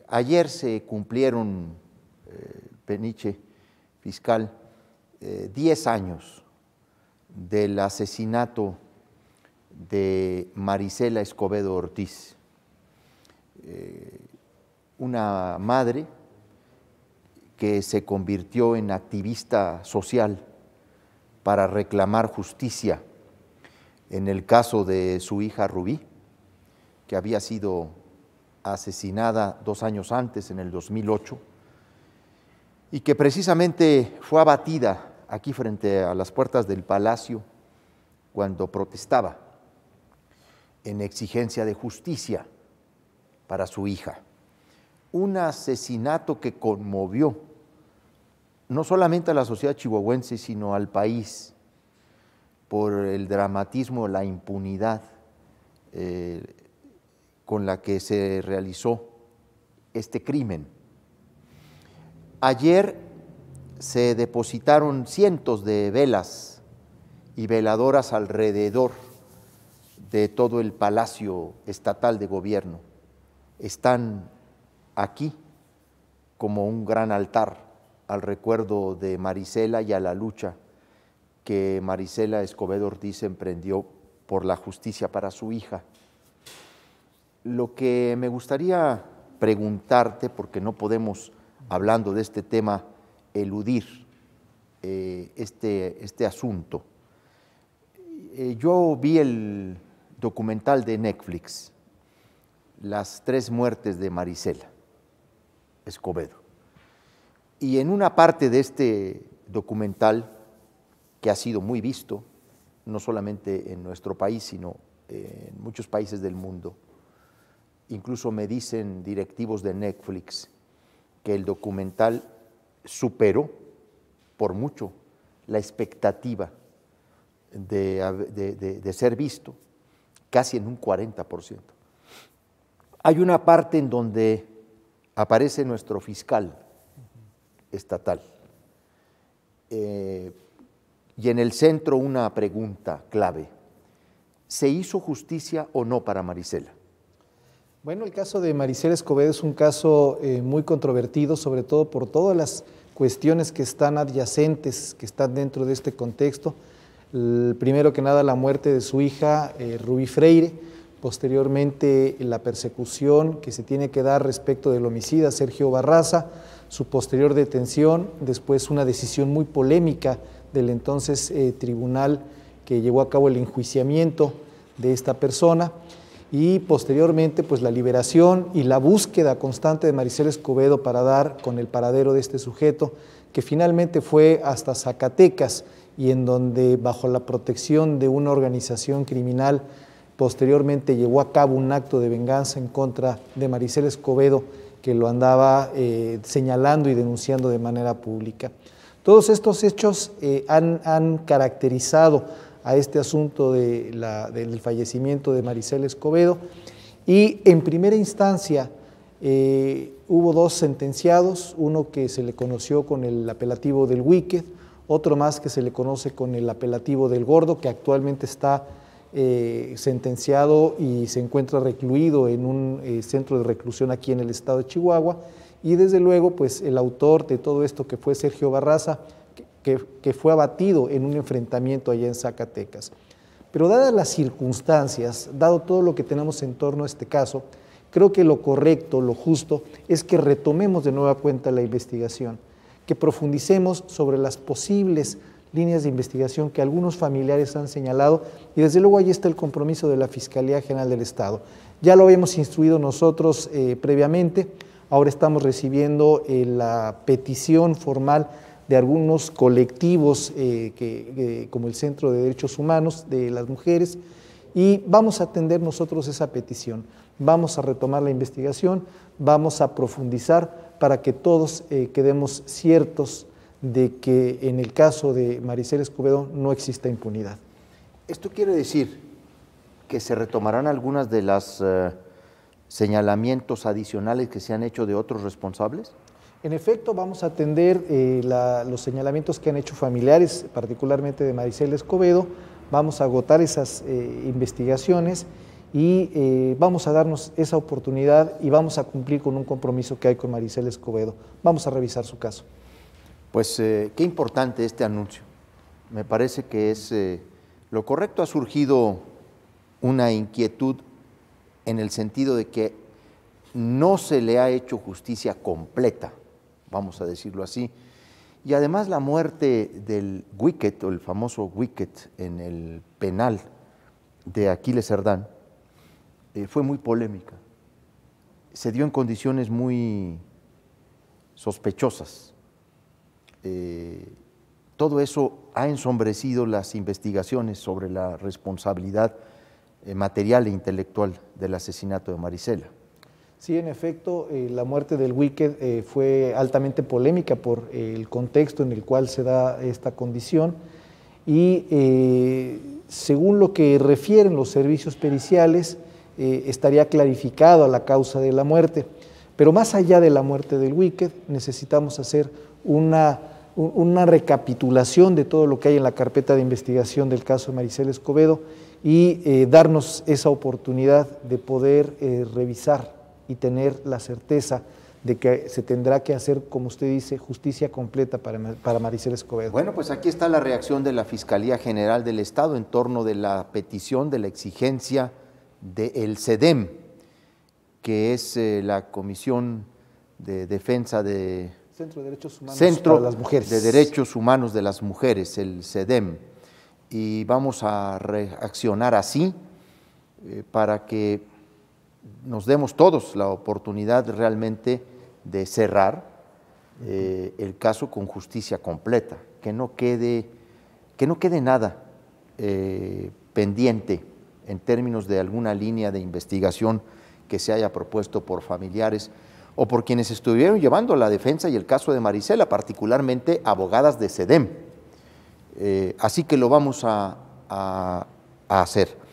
Ayer se cumplieron, Peniche, fiscal, 10 años del asesinato de Marisela Escobedo Ortiz, una madre que se convirtió en activista social para reclamar justicia en el caso de su hija Rubí, que había sido asesinada 2 años antes, en el 2008, y que precisamente fue abatida aquí frente a las puertas del Palacio cuando protestaba en exigencia de justicia para su hija. Un asesinato que conmovió no solamente a la sociedad chihuahuense, sino al país, por el dramatismo, la impunidad con la que se realizó este crimen. Ayer se depositaron cientos de velas y veladoras alrededor de todo el Palacio Estatal de Gobierno. Están aquí como un gran altar al recuerdo de Marisela y a la lucha que Marisela Escobedo Ortiz emprendió por la justicia para su hija. Lo que me gustaría preguntarte, porque no podemos, hablando de este tema, eludir este asunto. Yo vi el documental de Netflix, Las 3 muertes de Marisela Escobedo, y en una parte de este documental, que ha sido muy visto, no solamente en nuestro país, sino en muchos países del mundo, incluso me dicen directivos de Netflix que el documental superó por mucho la expectativa de ser visto, casi en un 40%. Hay una parte en donde aparece nuestro fiscal estatal, y en el centro una pregunta clave: ¿se hizo justicia o no para Marisela? Bueno, el caso de Marisela Escobedo es un caso muy controvertido, sobre todo por todas las cuestiones que están adyacentes, que están dentro de este contexto. Primero que nada, la muerte de su hija, Rubí Freire, posteriormente la persecución que se tiene que dar respecto del homicida Sergio Barraza, su posterior detención, después una decisión muy polémica del entonces tribunal que llevó a cabo el enjuiciamiento de esta persona, y posteriormente pues la liberación y la búsqueda constante de Marisela Escobedo para dar con el paradero de este sujeto, que finalmente fue hasta Zacatecas, y en donde bajo la protección de una organización criminal posteriormente llevó a cabo un acto de venganza en contra de Marisela Escobedo, que lo andaba señalando y denunciando de manera pública. Todos estos hechos han caracterizado a este asunto del fallecimiento de Marisela Escobedo, y en primera instancia hubo 2 sentenciados, uno que se le conoció con el apelativo del Wicked, otro más que se le conoce con el apelativo del Gordo, que actualmente está sentenciado y se encuentra recluido en un centro de reclusión aquí en el estado de Chihuahua, y desde luego pues el autor de todo esto, que fue Sergio Barraza, que fue abatido en un enfrentamiento allá en Zacatecas. Pero dadas las circunstancias, dado todo lo que tenemos en torno a este caso, creo que lo correcto, lo justo, es que retomemos de nueva cuenta la investigación, que profundicemos sobre las posibles líneas de investigación que algunos familiares han señalado, y desde luego ahí está el compromiso de la Fiscalía General del Estado. Ya lo habíamos instruido nosotros previamente, ahora estamos recibiendo la petición formal de algunos colectivos como el Centro de Derechos Humanos de las Mujeres, y vamos a atender nosotros esa petición, vamos a retomar la investigación, vamos a profundizar para que todos quedemos ciertos de que en el caso de Marisela Escobedo no exista impunidad. ¿Esto quiere decir que se retomarán algunas de las señalamientos adicionales que se han hecho de otros responsables? En efecto, vamos a atender los señalamientos que han hecho familiares, particularmente de Marisela Escobedo. Vamos a agotar esas investigaciones, y vamos a darnos esa oportunidad y vamos a cumplir con un compromiso que hay con Maricela Escobedo. Vamos a revisar su caso. Pues qué importante este anuncio. Me parece que es lo correcto. Ha surgido una inquietud en el sentido de que no se le ha hecho justicia completa, vamos a decirlo así, y además la muerte del Wicked, o el famoso Wicked en el penal de Aquiles Cerdán, fue muy polémica. Se dio en condiciones muy sospechosas. Todo eso ha ensombrecido las investigaciones sobre la responsabilidad material e intelectual del asesinato de Maricela. Sí, en efecto, la muerte del Wicked fue altamente polémica por el contexto en el cual se da esta condición y según lo que refieren los servicios periciales, estaría clarificada la causa de la muerte. Pero más allá de la muerte del Wicked, necesitamos hacer una recapitulación de todo lo que hay en la carpeta de investigación del caso de Maricela Escobedo y darnos esa oportunidad de poder revisar y tener la certeza de que se tendrá que hacer, como usted dice, justicia completa para Maricela Escobedo. Bueno, pues aquí está la reacción de la Fiscalía General del Estado en torno de la petición, de la exigencia del CEDEM, que es la Comisión de Defensa de... Centro de Derechos Humanos Centro para las Mujeres. de Derechos Humanos de las Mujeres, el CEDEM, y vamos a reaccionar así para que nos demos todos la oportunidad realmente de cerrar el caso con justicia completa, que no quede nada pendiente en términos de alguna línea de investigación que se haya propuesto por familiares o por quienes estuvieron llevando la defensa y el caso de Maricela, particularmente abogadas de CEDEM. Así que lo vamos a hacer.